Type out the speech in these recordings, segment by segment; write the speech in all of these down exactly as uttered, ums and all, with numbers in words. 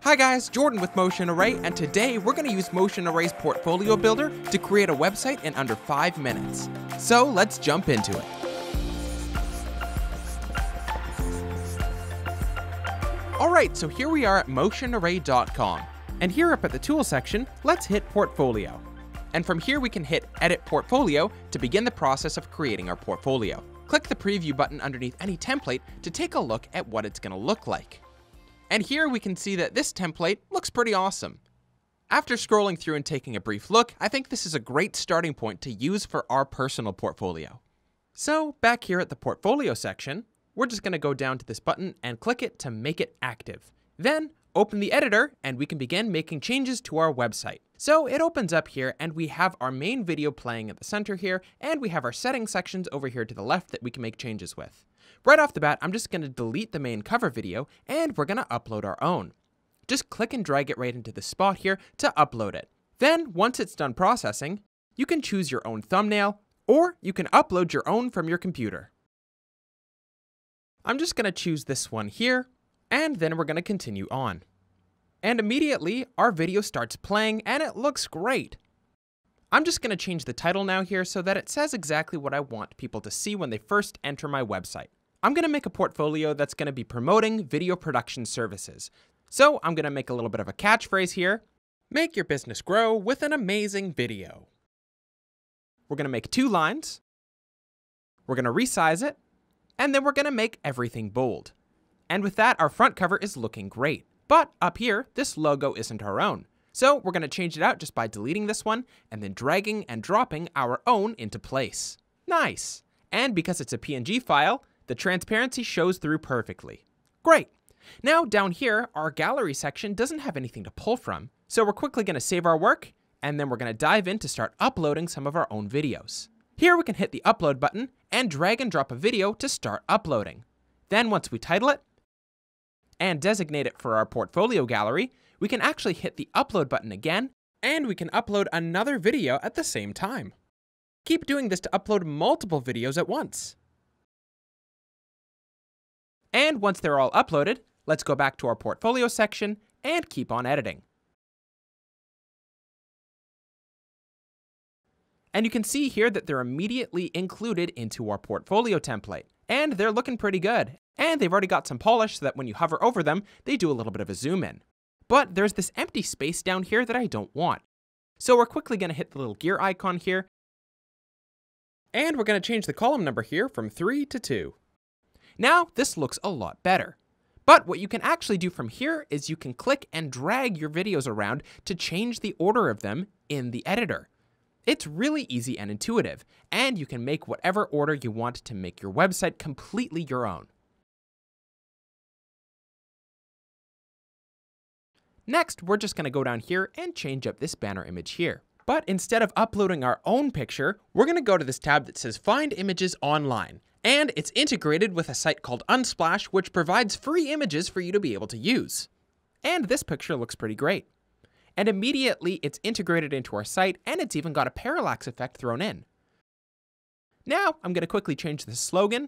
Hi guys, Jordan with Motion Array, and today we're going to use Motion Array's Portfolio Builder to create a website in under five minutes. So let's jump into it. Alright, so here we are at motion array dot com, and here up at the Tools section, let's hit Portfolio. And from here we can hit Edit Portfolio to begin the process of creating our portfolio. Click the Preview button underneath any template to take a look at what it's going to look like. And here we can see that this template looks pretty awesome. After scrolling through and taking a brief look, I think this is a great starting point to use for our personal portfolio. So back here at the Portfolio section, we're just going to go down to this button and click it to make it active. Then open the editor and we can begin making changes to our website. So it opens up here and we have our main video playing at the center here, and we have our settings sections over here to the left that we can make changes with. Right off the bat, I'm just going to delete the main cover video and we're going to upload our own. Just click and drag it right into the spot here to upload it. Then once it's done processing, you can choose your own thumbnail or you can upload your own from your computer. I'm just going to choose this one here, and then we're going to continue on. And immediately our video starts playing and it looks great. I'm just going to change the title now here so that it says exactly what I want people to see when they first enter my website. I'm going to make a portfolio that's going to be promoting video production services. So I'm going to make a little bit of a catchphrase here. Make your business grow with an amazing video. We're going to make two lines. We're going to resize it. And then we're going to make everything bold. And with that, our front cover is looking great. But up here, this logo isn't our own. So we're going to change it out just by deleting this one and then dragging and dropping our own into place. Nice. And because it's a P N G file, the transparency shows through perfectly. Great. Now down here, our gallery section doesn't have anything to pull from. So we're quickly going to save our work, and then we're going to dive in to start uploading some of our own videos. Here we can hit the upload button and drag and drop a video to start uploading. Then once we title it and designate it for our portfolio gallery, we can actually hit the upload button again, and we can upload another video at the same time. Keep doing this to upload multiple videos at once. And once they're all uploaded, let's go back to our portfolio section and keep on editing. And you can see here that they're immediately included into our portfolio template. And they're looking pretty good. And they've already got some polish so that when you hover over them, they do a little bit of a zoom in. But there's this empty space down here that I don't want. So we're quickly going to hit the little gear icon here. And we're going to change the column number here from three to two. Now this looks a lot better. But what you can actually do from here is you can click and drag your videos around to change the order of them in the editor. It's really easy and intuitive, and you can make whatever order you want to make your website completely your own. Next, we're just going to go down here and change up this banner image here. But instead of uploading our own picture, we're going to go to this tab that says Find Images Online. And it's integrated with a site called Unsplash, which provides free images for you to be able to use. And this picture looks pretty great. And immediately it's integrated into our site, and it's even got a parallax effect thrown in. Now I'm going to quickly change the slogan,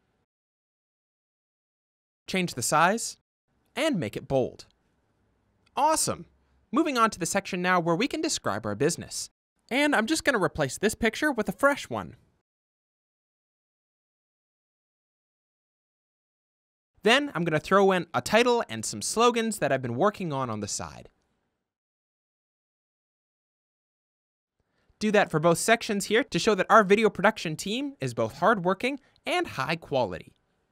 change the size, and make it bold. Awesome. Moving on to the section now where we can describe our business. And I'm just going to replace this picture with a fresh one. Then I'm going to throw in a title and some slogans that I've been working on on the side. Do that for both sections here to show that our video production team is both hardworking and high quality.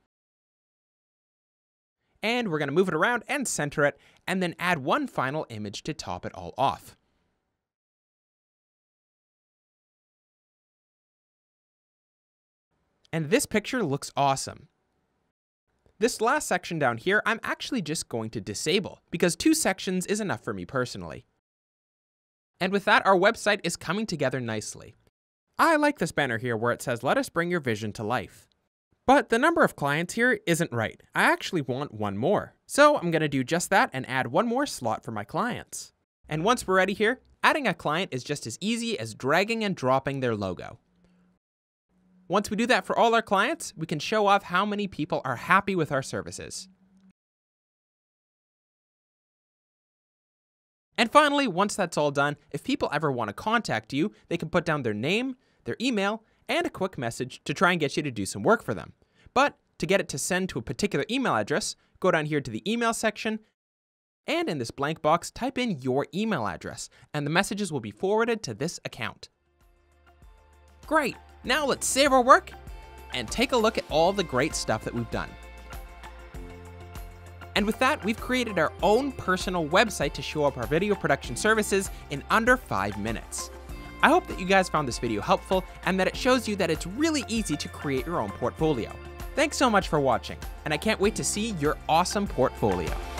And we're going to move it around and center it, and then add one final image to top it all off. And this picture looks awesome. This last section down here, I'm actually just going to disable, because two sections is enough for me personally. And with that, our website is coming together nicely. I like this banner here where it says, "Let us bring your vision to life." But the number of clients here isn't right. I actually want one more. So I'm going to do just that and add one more slot for my clients. And once we're ready here, adding a client is just as easy as dragging and dropping their logo. Once we do that for all our clients, we can show off how many people are happy with our services. And finally, once that's all done, if people ever want to contact you, they can put down their name, their email, and a quick message to try and get you to do some work for them. But to get it to send to a particular email address, go down here to the email section, and in this blank box, type in your email address, and the messages will be forwarded to this account. Great, now let's save our work and take a look at all the great stuff that we've done. And with that, we've created our own personal website to show up our video production services in under five minutes. I hope that you guys found this video helpful and that it shows you that it's really easy to create your own portfolio. Thanks so much for watching, and I can't wait to see your awesome portfolio.